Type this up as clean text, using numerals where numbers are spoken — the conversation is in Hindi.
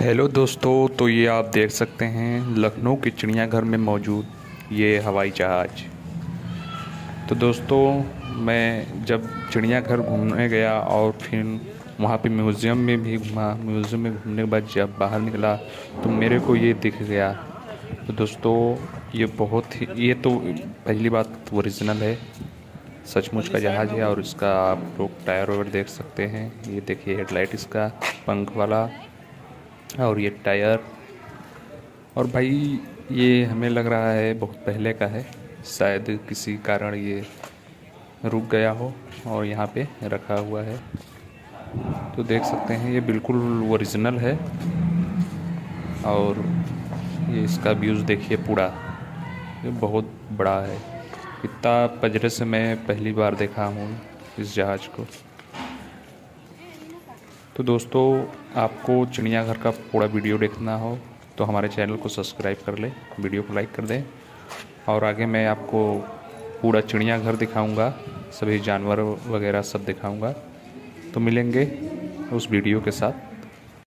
हेलो दोस्तों, तो ये आप देख सकते हैं लखनऊ के चिड़ियाघर में मौजूद ये हवाई जहाज़। तो दोस्तों, मैं जब चिड़ियाघर घूमने गया और फिर वहाँ पे म्यूज़ियम में भी घूमा। म्यूज़ियम में घूमने के बाद जब बाहर निकला तो मेरे को ये दिख गया। तो दोस्तों, ये तो पहली बात ओरिजिनल है, सचमुच का जहाज़ है। और इसका आप लोग टायर वायर देख सकते हैं। ये देखिए हेडलाइट इसका पंख वाला, और ये टायर। और भाई ये हमें लग रहा है बहुत पहले का है, शायद किसी कारण ये रुक गया हो और यहाँ पे रखा हुआ है। तो देख सकते हैं ये बिल्कुल ओरिजिनल है। और ये इसका व्यूज़ देखिए पूरा, ये बहुत बड़ा है। इतना पजरे से मैं पहली बार देखा हूँ इस जहाज़ को। तो दोस्तों, आपको चिड़ियाघर का पूरा वीडियो देखना हो तो हमारे चैनल को सब्सक्राइब कर लें, वीडियो को लाइक कर दें। और आगे मैं आपको पूरा चिड़ियाघर दिखाऊंगा, सभी जानवर वगैरह सब दिखाऊंगा। तो मिलेंगे उस वीडियो के साथ।